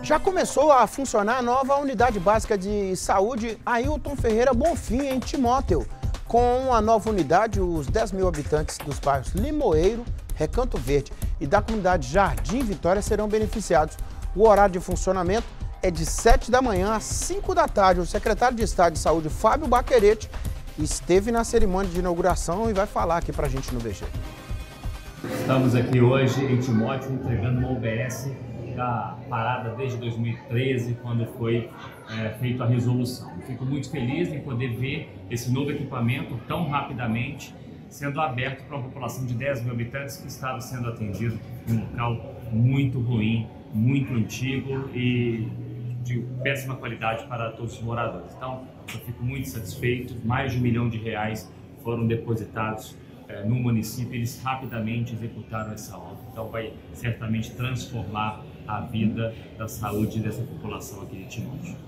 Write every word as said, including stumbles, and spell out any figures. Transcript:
Já começou a funcionar a nova unidade básica de saúde Ailton Ferreira Bonfim, em Timóteo. Com a nova unidade, os dez mil habitantes dos bairros Limoeiro, Recanto Verde e da comunidade Jardim Vitória serão beneficiados. O horário de funcionamento é de sete da manhã às cinco da tarde. O secretário de Estado de Saúde, Fábio Baquerete, esteve na cerimônia de inauguração e vai falar aqui pra gente no B G. Estamos aqui hoje em Timóteo entregando uma U B S da parada desde dois mil e treze, quando foi é, feita a resolução. Eu fico muito feliz em poder ver esse novo equipamento tão rapidamente sendo aberto para uma população de dez mil habitantes que estava sendo atendido em um local muito ruim, muito antigo e de péssima qualidade para todos os moradores. Então, eu fico muito satisfeito. Mais de um milhão de reais foram depositados é, no município. Eles rapidamente executaram essa obra. Então, vai certamente transformar a vida da saúde dessa população aqui de Timóteo.